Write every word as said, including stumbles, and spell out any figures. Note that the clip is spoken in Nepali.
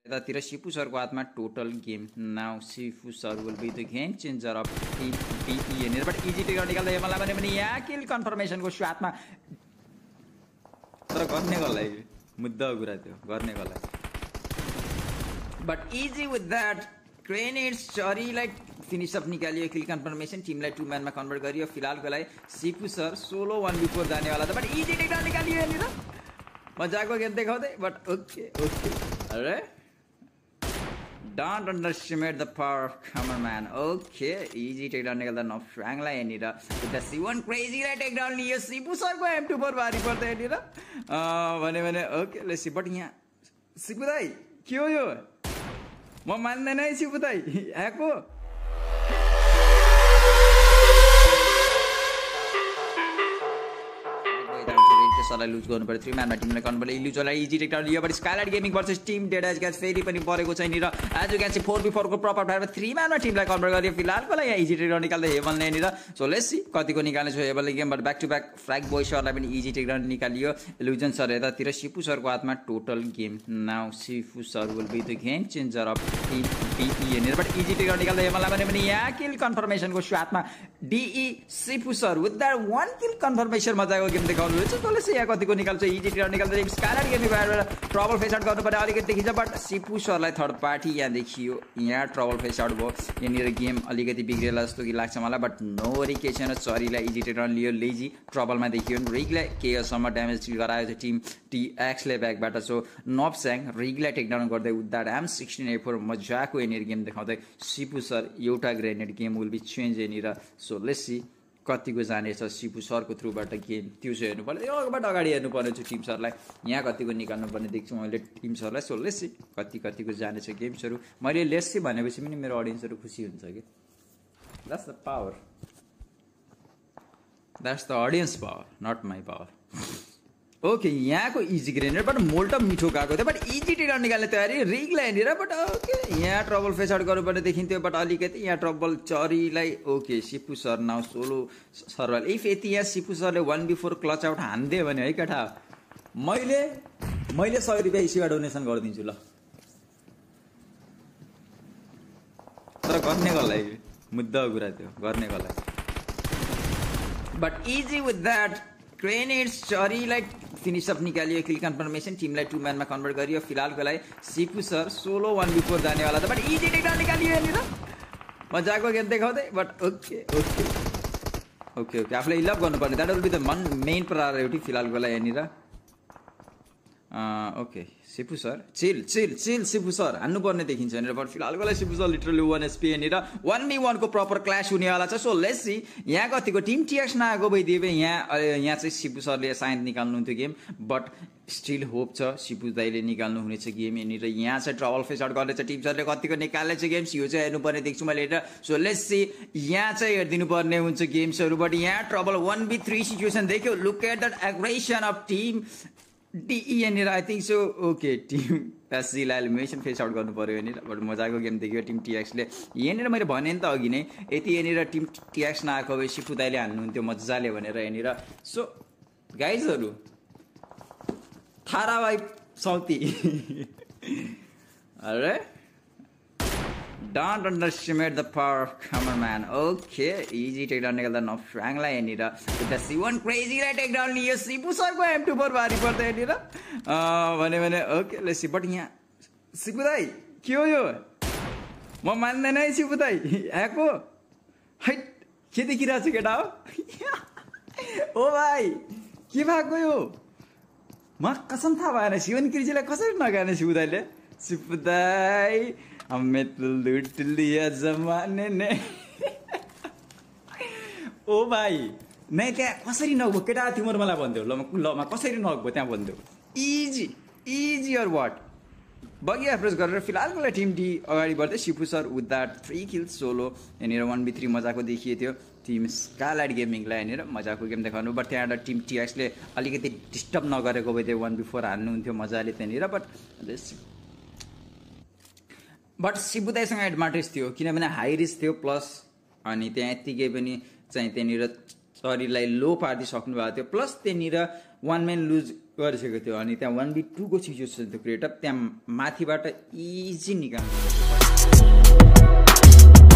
यतातिर सिपु सरको हातमा total game now Sipu sir will be the game changer of team टिई यहाँनिरबाट इजी टेक निकाल्दै मलाई भने पनि यहाँ किल कन्फर्मेसनको स्वादमा तर गर्ने कसलाई मुद्दा कुरा त्यो गर्ने कसलाई but easy with that grenades चरीलाई फिनिस अफ निकालियो किल कन्फर्मेसन टिमलाई टु म्यानमा कन्भर्ट गरियो फिलहालको लागि सिपु सर सोलो वान बिफोर जानेवाला छ बट इजी टेक निकालियो यहाँनिर मजाको गेम देखाउँदै बट ओके ओके अरे Don't underestimate the power of cameraman. Okay, easy takedown निकाल्दा नफ्राङलाई यहाँनिर with the C one crazy लाई takedown लियो सिपु सरको M two फोर भारी पर्छ यहाँनिर भने भने ओके ले सी बट यहाँ सिपु दाइ के हो यो म मान्दैन है सिपु दाइ ह्याको सरलाई लुज गर्नु पर्यो थ्री म्यानमा टिमलाई गर्नु पर्यो इल्युजोलाई इजी टेकडाउन लियो but Skylight Gaming versus team Dead Edge gas फेरि पनि परेको छैन र आज ग्यास चाहिँ फोर बी फोरको प्रपर भएर थ्री म्यानमा टिमलाई कन्भर्ट गरियो फिलहालको लागि यहाँ इजी टेकडाउन निकाल्दै हेभनले यहाँनिर सो लेट्स सी कतिको निकाल्ने छ हेभनले game but back to back Frag Boy सरलाई पनि इजी टेकडाउन निकालियो इल्युजन सर यतातिर सिपु सरको हातमा total game now Sipu sir will be the game changer of team टिई यहाँनिरबाट इजी टेकडाउन निकाल्दै हेभनलाई भने पनि यहाँ किल कन्फर्मेसनको स्वादमा डिई Sipu sir with that one kill confirmation मजाको गेम देखाउनु हुन्छ सो लेट्स सी यहाँ कतिको निकाल्छ इजी टेकडाउन निकाल्दै स्काइलाइट गेमिङ भएर ट्रबल फेस आउट गर्नु पर्यो अलिकति देखिन्छ बट सिपु सरलाई थर्ड पार्टी यहाँ देखियो यहाँ ट्रबल फेस आउट भयो यहाँनिर गेम अलिकति बिग्रेला जस्तो कि लाग्छ मलाई बट नो वरी केही छैन चरीलाई इजी टेकडाउन लियो लेजी ट्रबलमा देखियो रिगलाई केयसम्म ड्यामेज गरायो चाहिँ टिम टिएक्सले ब्याकबाट सो नपस्याङ रिगलाई टेकडाउन गर्दै with that M sixteen A four मजाको यहाँनिर गेम देखाउँदै सिपु सर एउटा grenade game will be change यहाँनिर सो लेट्स सी कतिको जानेछ सिपु सरको थ्रुबाट गेम त्यो चाहिँ हेर्नु पर्यो योबाट अगाडि हेर्नु पर्ने छु टिम सरलाई यहाँ कतिको निकाल्नु पर्ने देख्छु मैले टिम सरलाई सो लेट्स सी कति कतिको जानेछ गेम्सहरू मैले लेट्स सी भनेपछि पनि मेरो अडियन्सहरू खुसी हुन्छ कि that's the power that's the audience power not my power okay यहाँको इजी ग्रेनेडबाट मोल्ट मिठो गएको थियो बट इजी टेकडाउन निकाल्ने तयारी रिगलाई यहाँनिर बट ओके यहाँ ट्रबल फेस आउट गर्नुपर्ने देखिन्थ्यो बट अलिकति यहाँ ट्रबल चरीलाई ओके सिपु sir now solo survival if यति यहाँ सिपु सरले वान बिफोर क्लच आउट हानिदियो भने है केटा मैले मैले सय रुपियाँ इसीमा डोनेसन गरिदिन्छु ल तर गर्ने कसलाई मुद्दा कुरा त्यो गर्ने कसलाई but easy with that grenades चरीलाई फिनिस अफ निकालियो किल कन्फर्मेसन टिमलाई टु म्यानमा कन्भर्ट गरियो फिलहालको लागि सिपु सर सोलो वान बिफोर जानेवाला छ बट इजी टेकडाउन निकालियो यहाँनिर मजाको गेम देखाउँदै but okay okay okay okay आफूलाई इलभ गर्नुपर्ने that will be the main main priority फिलहालको लागि यहाँनिर ओके सिपु सर चिल चिल चिल सिपु सर हान्नुपर्ने देखिन्छ यहाँनिर बट फिलहालको लागि सिपु सर लिटरली वान एसपी यहाँनिर वान बी वानको प्रपर क्ल्यास हुनेवाला छ सो लेट्स सी यहाँ कतिको टिम टिएक्स नआएको भइदियो भने यहाँ यहाँ चाहिँ सिपु सरले सायद निकाल्नुहुन्थ्यो गेम बट स्टिल होप छ सिपु दाइले निकाल्नु हुनेछ गेम यहाँनिर यहाँ चाहिँ ट्रबल फेस आउट गर्दैछ टिम सरले कतिको निकाल्नेछ गेम्स यो चाहिँ हेर्नुपर्ने देख्छु मैले हेरेर सो लेट्स सी यहाँ चाहिँ हेरिदिनु पर्ने हुन्छ गेम्सहरू बट यहाँ trouble one B three situation देख्यो look at that aggression of team D यहाँनिर I think so okay team एसजीलाई एलिमिनेसन फेस आउट गर्नु पऱ्यो यहाँनिर बट मजाको गेम देख्यो टिम टिएक्सले यहाँनिर मैले भने नि त अघि नै यति यहाँनिर टिम टिएक्स नआएको भए सिपु दाइले हान्नुहुन्थ्यो मजाले भनेर यहाँनिर सो गाइजहरू थारा भाइ सौती अरे Don't underestimate the power of cameraman. Okay, easy takedown निकाल्दा नफ्राङलाई यहाँनिर with the C one crazy लाई takedown लियो सिपु सरको M two फोर भारी पर्छ यहाँनिर भने भने ओके ले सी बट यहाँ सिपु दाइ के हो यो म मान्दैन है सिपु दाइ ह्याको हैट के देखिरहेको छु केटा हो ओ भाइ के भएको यो म कसम थाहा भएन सिवन क्रिजीलाई कसरी नगाने सिपु दाइले सिपु दाइ हमें तो लूट लिया जमाने ने ओ भाइ नै त्यहाँ कसरी नगयो केटा तिम्रो मलाई भन्थ्यौ ल लमा कसरी नगयो त्यहाँ भन्थ्यौ easy easy or what buggy approach गरेर फिलहालको लागि टिम डी अगाडि बढ्दै सिपु sir with that three kills solo यहाँनिर वान बी थ्री मजाको देखिए थियो टिम स्काइलाइट गेमिङलाई यहाँनिर मजाको गेम देखाउनु बट त्यहाँबाट टिम टिएक्सले अलिकति डिस्टर्ब नगरेको भए त्यो वान बी फोर हान्नुहुन्थ्यो मजाले त्यहाँनिर बट बट सिपु दाइसँग एडभान्टेज थियो किनभने हाई रिस्क थियो प्लस अनि त्यहाँ यत्तिकै पनि चाहिँ त्यहाँनिर चरीलाई लो पारिदिइसक्नु भएको थियो प्लस त्यहाँनिर वान म्यान लुज गरिसकेको थियो अनि त्यहाँ वान बी टूको सिचुएसन थियो क्रिएट अप त्यहाँ माथिबाट इजी निकाल्नु